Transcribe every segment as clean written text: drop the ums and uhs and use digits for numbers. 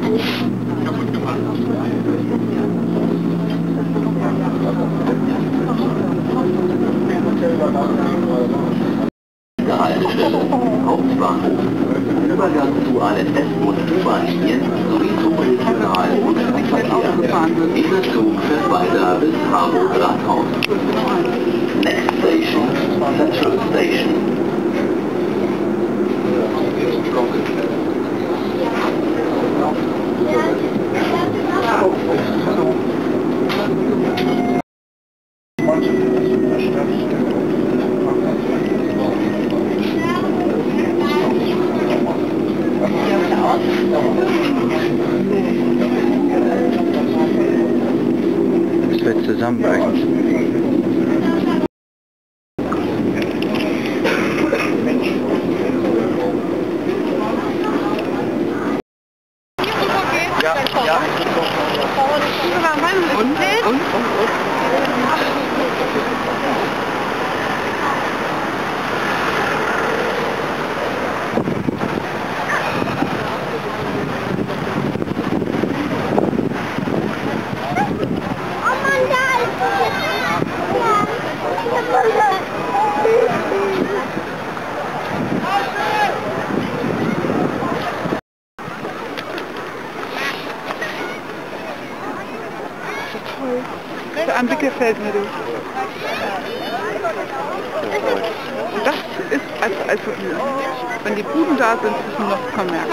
Haltestelle, Hauptbahnhof, Übergang zu allen S- und U-Bahn-Linien sowie zum Regional- und Flugverkehr. Dieser Zug fährt weiter bis Hamburg Rathaus. Next station, Central Station. Das wird zusammenbrechen. Ja. Und? Der Anblick gefällt mir durch. Und das ist als wenn die Buden da sind, ist es noch Kommerz.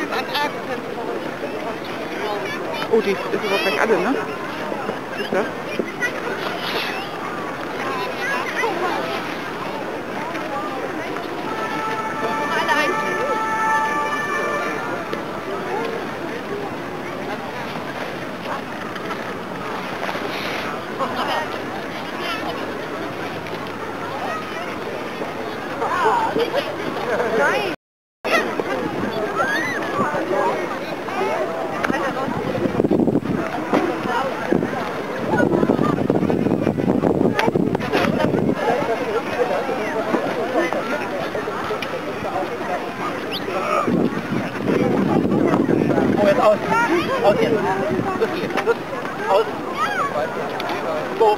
Oh, die ist aber gleich alle, ne? Ist das? Nein! Oh, jetzt aus. Aus jetzt. Los geht's. Los. Aus. Hoch.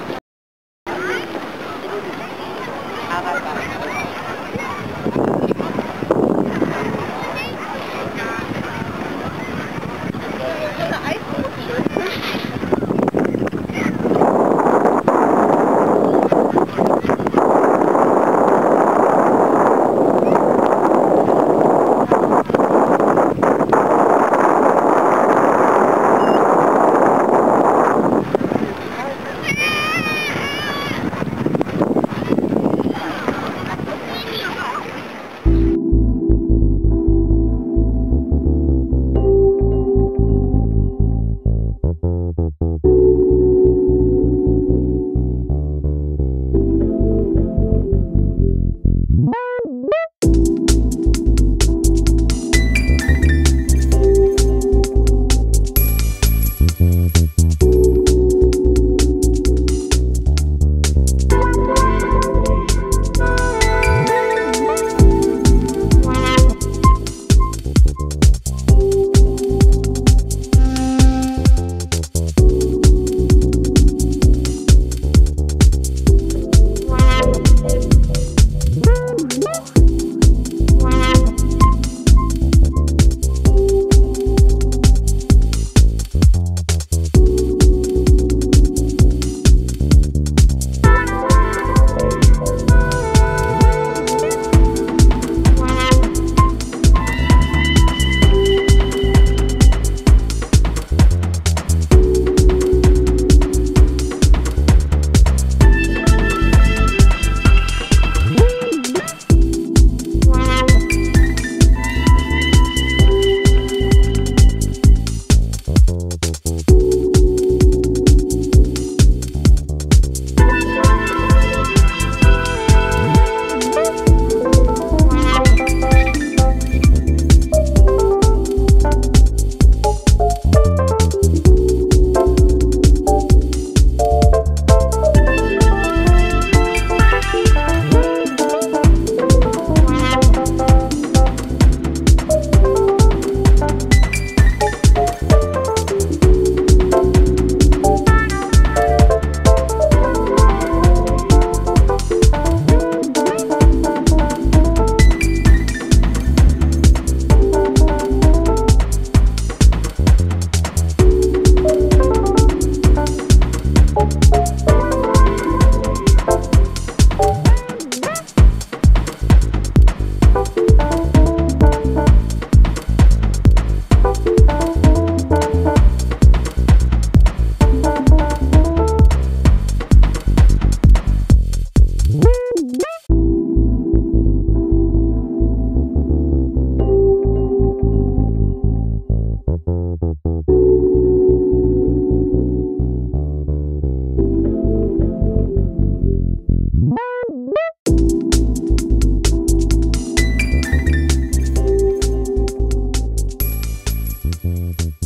Hamburg.